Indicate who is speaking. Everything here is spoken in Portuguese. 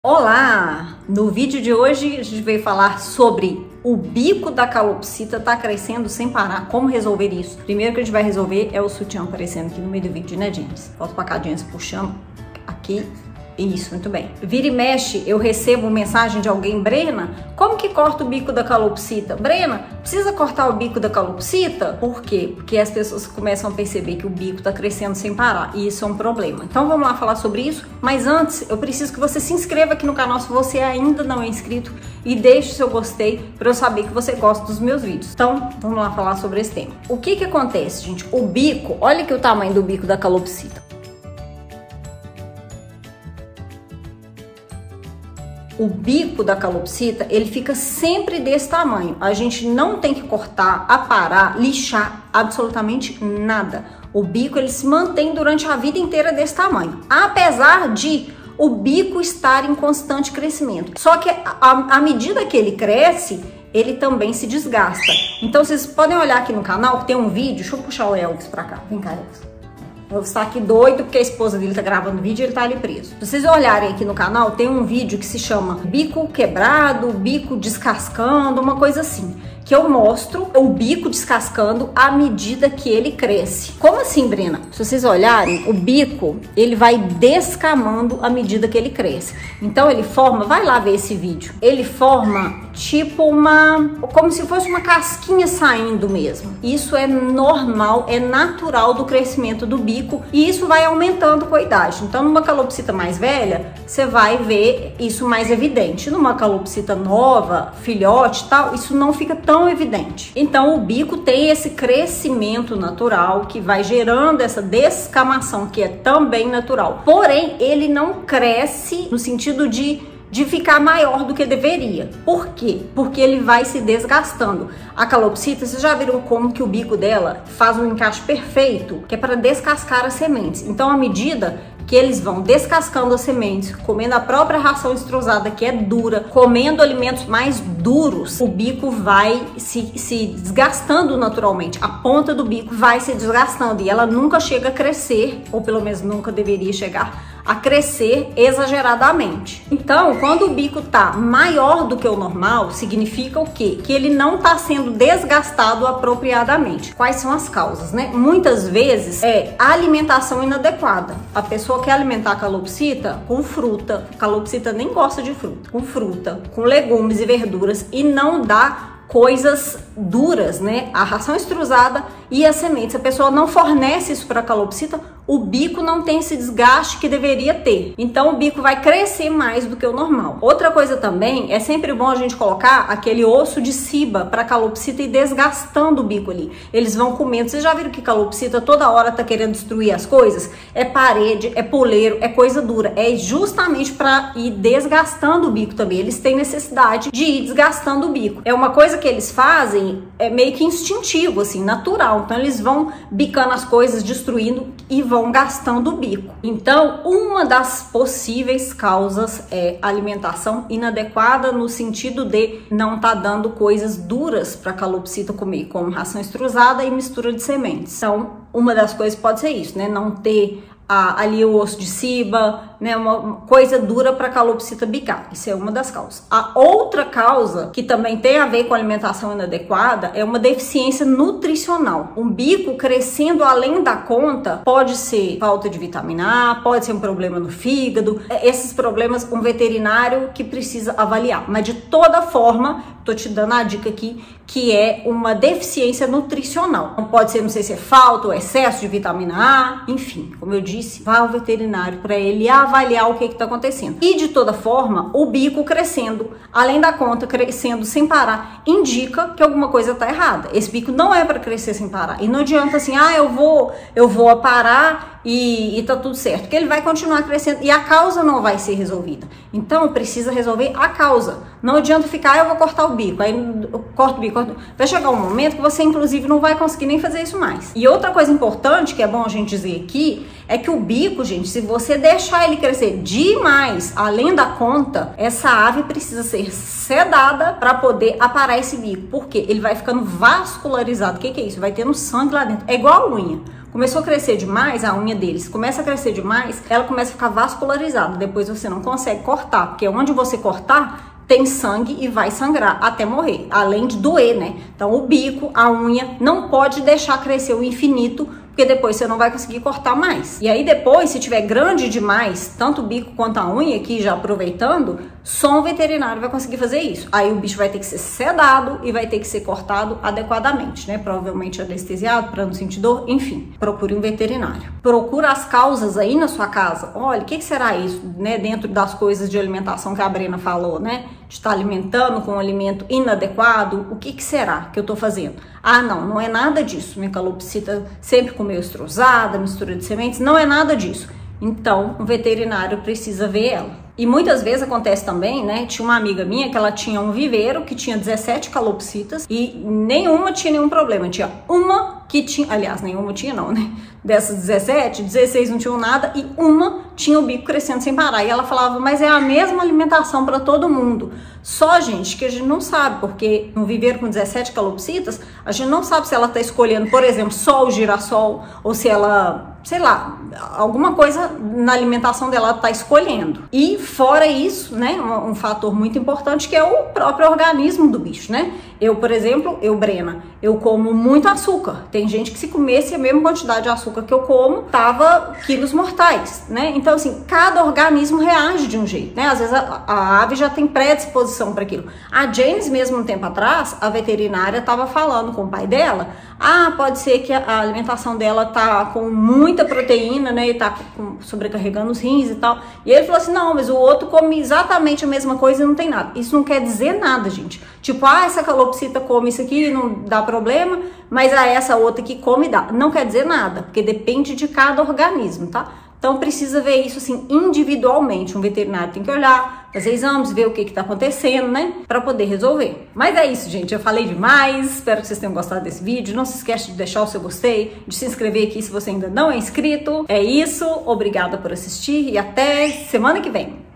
Speaker 1: Olá! No vídeo de hoje a gente veio falar sobre o bico da calopsita tá crescendo sem parar, como resolver isso. Primeiro que a gente vai resolver é o sutiã aparecendo aqui no meio do vídeo, né, James? Volta pra cá, James, puxando aqui. Isso, muito bem. Vira e mexe, eu recebo mensagem de alguém: Brena, como que corta o bico da calopsita? Brena, precisa cortar o bico da calopsita? Por quê? Porque as pessoas começam a perceber que o bico tá crescendo sem parar e isso é um problema. Então vamos lá falar sobre isso, mas antes eu preciso que você se inscreva aqui no canal se você ainda não é inscrito e deixe seu gostei para eu saber que você gosta dos meus vídeos. Então vamos lá falar sobre esse tema. O que acontece, gente? O bico, olha aqui o tamanho do bico da calopsita. O bico da calopsita, ele fica sempre desse tamanho. A gente não tem que cortar, aparar, lixar absolutamente nada. O bico, ele se mantém durante a vida inteira desse tamanho. Apesar de o bico estar em constante crescimento. Só que à medida que ele cresce, ele também se desgasta. Então vocês podem olhar aqui no canal que tem um vídeo. Deixa eu puxar o Elvis pra cá. Vem cá, Elvis. Eu vou estar aqui doido porque a esposa dele tá gravando vídeo e ele tá ali preso. Se vocês olharem aqui no canal, tem um vídeo que se chama Bico Quebrado, Bico Descascando, uma coisa assim. Que eu mostro o bico descascando à medida que ele cresce. Como assim, Brena? Se vocês olharem, o bico, ele vai descamando à medida que ele cresce. Então ele forma, vai lá ver esse vídeo. Ele forma tipo como se fosse uma casquinha saindo mesmo. Isso é normal, é natural do crescimento do bico e isso vai aumentando com a idade. Então numa calopsita mais velha, você vai ver isso mais evidente. Numa calopsita nova, filhote e tal, isso não fica tão evidente. Então o bico tem esse crescimento natural que vai gerando essa descamação que é também natural. Porém, ele não cresce no sentido de ficar maior do que deveria. Por quê? Porque ele vai se desgastando. A calopsita, vocês já viram como que o bico dela faz um encaixe perfeito, que é para descascar as sementes. Então, à medida que eles vão descascando as sementes, comendo a própria ração extrusada, que é dura, comendo alimentos mais duros, o bico vai se desgastando naturalmente. A ponta do bico vai se desgastando e ela nunca chega a crescer, ou pelo menos nunca deveria chegar a crescer exageradamente. Então, quando o bico tá maior do que o normal, significa o quê? Que ele não tá sendo desgastado apropriadamente. Quais são as causas, né? Muitas vezes é a alimentação inadequada. A pessoa quer alimentar a calopsita com fruta. A calopsita nem gosta de fruta. Com fruta, com legumes e verduras e não dá coisas duras, né? A ração extrusada e as sementes. A pessoa não fornece isso para a calopsita, o bico não tem esse desgaste que deveria ter. Então o bico vai crescer mais do que o normal. Outra coisa também, é sempre bom a gente colocar aquele osso de ciba para a calopsita ir desgastando o bico ali. Eles vão comendo. Vocês já viram que calopsita toda hora tá querendo destruir as coisas? É parede, é poleiro, é coisa dura. É justamente para ir desgastando o bico também. Eles têm necessidade de ir desgastando o bico. É uma coisa que eles fazem é meio que instintivo, assim, natural. Então eles vão bicando as coisas, destruindo e vão gastando o bico. Então, uma das possíveis causas é alimentação inadequada no sentido de não tá dando coisas duras para a calopsita comer, como ração extrusada e mistura de sementes. Então, uma das coisas pode ser isso, né? Não ter ali o osso de ciba, né, uma coisa dura para a calopsita bicar. Isso é uma das causas. A outra causa, que também tem a ver com alimentação inadequada, é uma deficiência nutricional. Um bico crescendo além da conta pode ser falta de vitamina A, pode ser um problema no fígado. Esses problemas um veterinário que precisa avaliar. Mas de toda forma, tô te dando a dica aqui, que é uma deficiência nutricional. Não pode ser, não sei se é falta ou excesso de vitamina A, enfim, como eu disse, vá ao veterinário para ele avaliar o que está acontecendo. E de toda forma, o bico crescendo, além da conta, crescendo sem parar, indica que alguma coisa está errada. Esse bico não é para crescer sem parar. E não adianta assim, eu vou parar e tá tudo certo, porque ele vai continuar crescendo e a causa não vai ser resolvida. Então precisa resolver a causa. Não adianta ficar, eu vou cortar o bico, aí corta o bico. Vai chegar um momento que você inclusive não vai conseguir nem fazer isso mais. E outra coisa importante que é bom a gente dizer aqui é que o bico, gente, se você deixar ele crescer demais, além da conta, essa ave precisa ser sedada para poder aparar esse bico. Por quê? Ele vai ficando vascularizado. O que é isso? Vai tendo sangue lá dentro. É igual a unha. Começou a crescer demais, a unha deles começa a crescer demais, ela começa a ficar vascularizada, depois você não consegue cortar, porque onde você cortar tem sangue e vai sangrar até morrer, além de doer, né? Então o bico, a unha, não pode deixar crescer o infinito, porque depois você não vai conseguir cortar mais. E aí depois, se tiver grande demais, tanto o bico quanto a unha, aqui já aproveitando, só um veterinário vai conseguir fazer isso. Aí o bicho vai ter que ser sedado e vai ter que ser cortado adequadamente, né? Provavelmente anestesiado para não sentir dor, enfim. Procure um veterinário. Procura as causas aí na sua casa. Olha, o que será isso, né? Dentro das coisas de alimentação que a Brena falou, né? De estar alimentando com um alimento inadequado, o que será que eu tô fazendo? Ah, não é nada disso. Minha calopsita sempre comeu estrosada, mistura de sementes, não é nada disso. Então, um veterinário precisa ver ela. E muitas vezes acontece também, né? Tinha uma amiga minha que ela tinha um viveiro que tinha 17 calopsitas e nenhuma tinha nenhum problema. Tinha uma que tinha, aliás, nenhuma tinha não, né? Dessas 17, 16 não tinham nada e uma tinha o bico crescendo sem parar. E ela falava, mas é a mesma alimentação para todo mundo. Só, gente, que a gente não sabe, porque no viveiro com 17 calopsitas, a gente não sabe se ela tá escolhendo, por exemplo, só o girassol ou se ela, sei lá, alguma coisa na alimentação dela ela tá escolhendo. E fora isso, né, um fator muito importante que é o próprio organismo do bicho, né? Eu, por exemplo, Brena, eu como muito açúcar. Tem gente que se comesse a mesma quantidade de açúcar que eu como, tava quilos mortais, né? Então, assim, cada organismo reage de um jeito, né? Às vezes a ave já tem predisposição para aquilo. A James, mesmo um tempo atrás, a veterinária tava falando com o pai dela, pode ser que a alimentação dela tá com muita proteína, né? E tá sobrecarregando os rins e tal. E ele falou assim, não, mas o outro come exatamente a mesma coisa e não tem nada. Isso não quer dizer nada, gente. Tipo, essa calopsita come isso aqui e não dá problema, mas essa outra que come dá. Não quer dizer nada, porque depende de cada organismo, tá? Então precisa ver isso assim individualmente. Um veterinário tem que olhar, fazer exames, ver o que tá acontecendo, né? Pra poder resolver. Mas é isso, gente. Eu falei demais. Espero que vocês tenham gostado desse vídeo. Não se esquece de deixar o seu gostei, de se inscrever aqui se você ainda não é inscrito. É isso. Obrigada por assistir e até semana que vem.